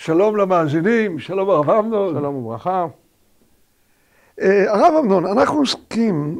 שלום למאזינים, שלום הרב אמנון. שלום וברכה. הרב אמנון, אנחנו עוסקים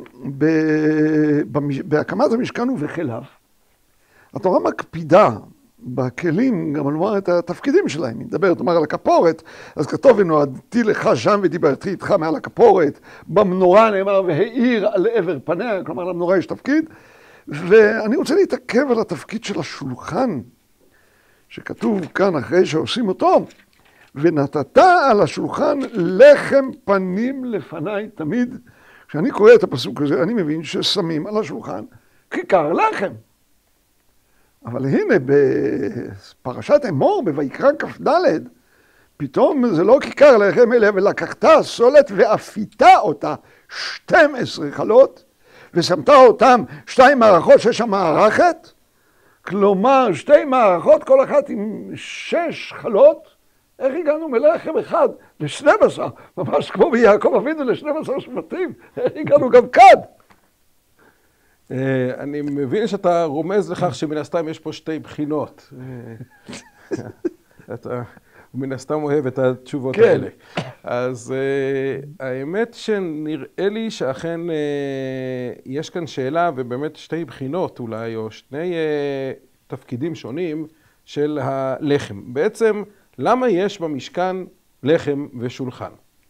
בהקמת המשכן ובכליו. התורה מקפידה בכלים גם לומר את התפקידים שלהם. היא מדברת, אומר, על הכפורת, אז כתוב ונועדתי לך שם ודיברתי איתך מעל הכפורת. במנורה נאמר והאיר על עבר פניה, כלומר למנורה יש תפקיד. ואני רוצה להתעכב על התפקיד של השולחן, שכתוב כאן אחרי שעושים אותו, ונתת על השולחן לחם פנים לפניי תמיד. כשאני קורא את הפסוק הזה, אני מבין ששמים על השולחן כיכר לחם. אבל הנה בפרשת אמור, בויקרא כ"ד, פתאום זה לא כיכר לחם, אלא ולקחת סולת ואפיתה אותה 12 חלות, ושמת אותם 2 מערכות שיש שם מערכת, כלומר 2 מערכות, כל אחת עם 6 חלות. איך הגענו מלחם אחד ל-12? ממש כמו ביעקב אבינו ל-12 שבטים, איך הגענו גם כאן? אני מבין שאתה רומז לכך שמן הסתם יש פה 2 בחינות. אתה מן הסתם אוהב את התשובות האלה. אז האמת שנראה לי שאכן יש כאן שאלה ובאמת 2 בחינות אולי, או 2 תפקידים שונים של הלחם. בעצם למה יש במשכן לחם ושולחן?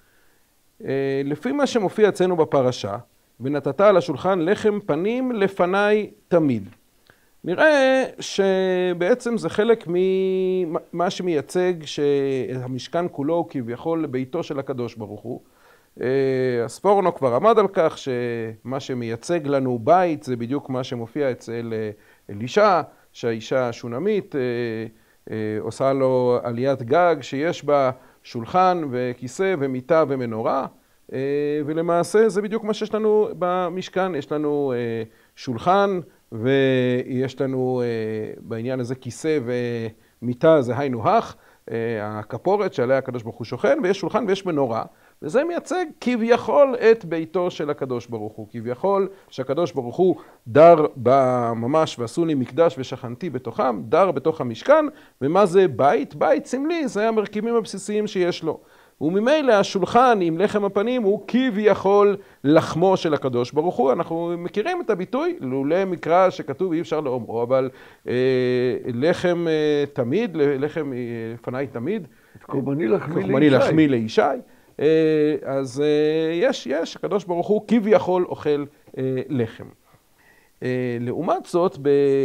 לפי מה שמופיע אצלנו בפרשה, ונתת על השולחן לחם פנים לפניי תמיד. נראה שבעצם זה חלק ממה שמייצג שהמשכן כולו הוא כביכול ביתו של הקדוש ברוך הוא. הספורנו כבר עמד על כך שמה שמייצג לנו בית זה בדיוק מה שמופיע אצל אלישע, שהאישה השונמית עושה לו עליית גג שיש בה שולחן וכיסא ומיטה ומנורה, ולמעשה זה בדיוק מה שיש לנו במשכן. יש לנו שולחן ויש לנו בעניין הזה כיסא ומיטה, זה היינו הך, הכפורת שעליה הקדוש ברוך הוא שוכן, ויש שולחן ויש מנורה, וזה מייצג כביכול את ביתו של הקדוש ברוך הוא. כביכול שהקדוש ברוך הוא דר ממש ועשו לי מקדש ושכנתי בתוכם, דר בתוך המשכן. ומה זה בית? בית סמלי, זה המרכיבים הבסיסיים שיש לו. וממילא השולחן עם לחם הפנים הוא כביכול לחמו של הקדוש ברוך הוא. אנחנו מכירים את הביטוי, לולא מקרא שכתוב אי אפשר לאומרו, אבל לחם תמיד, לחם לפניי תמיד. קורבני לחמי לישי. אז יש, הקדוש ברוך הוא כביכול אוכל לחם. לעומת זאת,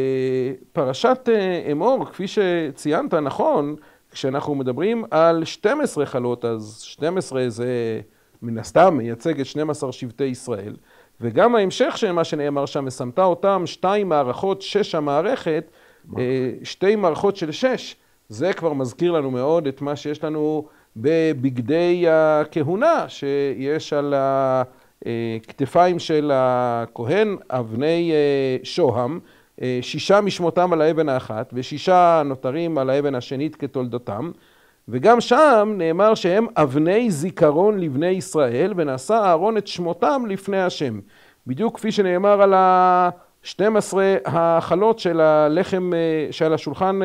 בפרשת אמור, כפי שציינת נכון, כשאנחנו מדברים על 12 חלות, אז 12 זה מן הסתם מייצג את 12 שבטי ישראל, וגם ההמשך של מה שנאמר שם, ושמת אותם 2 מערכות 6 המערכת, 2 מערכות של 6, זה כבר מזכיר לנו מאוד את מה שיש לנו בבגדי הכהונה, שיש על הכתפיים של הכהן אבני שוהם, 6 משמותם על האבן האחת, ו6 נותרים על האבן השנית כתולדותם, וגם שם נאמר שהם אבני זיכרון לבני ישראל, ונשא אהרון את שמותם לפני השם. בדיוק כפי שנאמר על ה-12 החלות של הלחם, של השולחן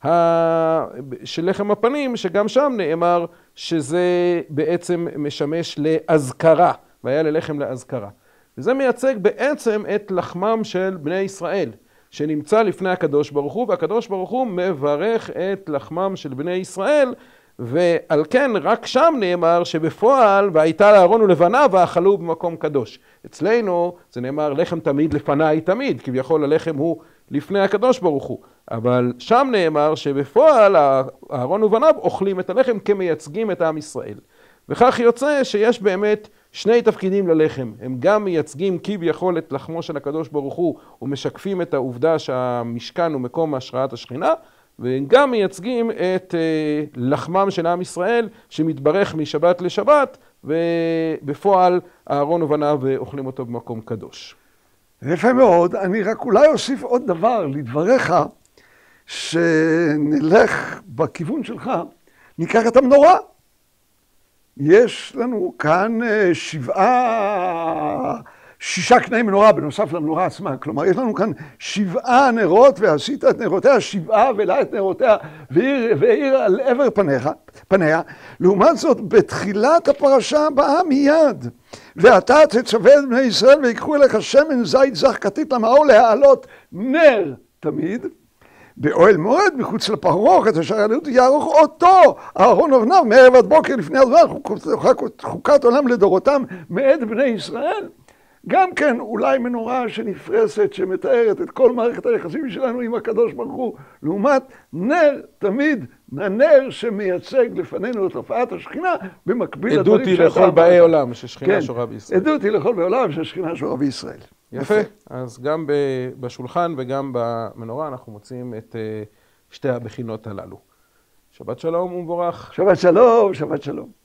של לחם הפנים, שגם שם נאמר שזה בעצם משמש להזכרה, והיה ללחם להזכרה. וזה מייצג בעצם את לחמם של בני ישראל, שנמצא לפני הקדוש ברוך הוא, והקדוש ברוך הוא מברך את לחמם של בני ישראל, ועל כן רק שם נאמר שבפועל והייתה לאהרון ולבניו ואכלו במקום קדוש. אצלנו זה נאמר לחם תמיד לפניי תמיד, כביכול הלחם הוא לפני הקדוש ברוך הוא, אבל שם נאמר שבפועל אהרון ובניו אוכלים את הלחם כמייצגים את עם ישראל. וכך יוצא שיש באמת 2 תפקידים ללחם, הם גם מייצגים כביכול את לחמו של הקדוש ברוך הוא ומשקפים את העובדה שהמשכן הוא מקום השראת השכינה, והם גם מייצגים את לחמם של עם ישראל שמתברך משבת לשבת, ובפועל אהרון ובניו אוכלים אותו במקום קדוש. יפה מאוד. אני רק אולי אוסיף עוד דבר לדבריך, שנלך בכיוון שלך, ניקח את המנורה. יש לנו כאן 6 קני מנורה בנוסף למנורה עצמה. כלומר, יש לנו כאן 7 נרות, ועשית את נרותיה 7 ולה את נרותיה, והאיר על עבר פניה. לעומת זאת, בתחילת הפרשה הבאה מיד, ואתה תצווה את בני ישראל ויקחו אליך שמן זית זך כתית למאור להעלות נר תמיד, באוהל מועד מחוץ לפרוכת אשר יערוך אותו אהרון ובניו מערב עד בוקר לפני הזמן, חוקת עולם לדורותם מאת בני ישראל. גם כן אולי מנורה שנפרסת שמתארת את כל מערכת היחסים שלנו עם הקדוש ברוך הוא, לעומת נר תמיד, הנר שמייצג לפנינו את הופעת השכינה, במקביל לדברים שאתה... עדות היא לכל באי עולם ששכינה שורה בישראל. עדות היא לכל באי עולם ששכינה שורה בישראל. יפה. אז גם בשולחן וגם במנורה אנחנו מוצאים את שתי הבחינות הללו. שבת שלום ומבורך. שבת שלום, שבת שלום.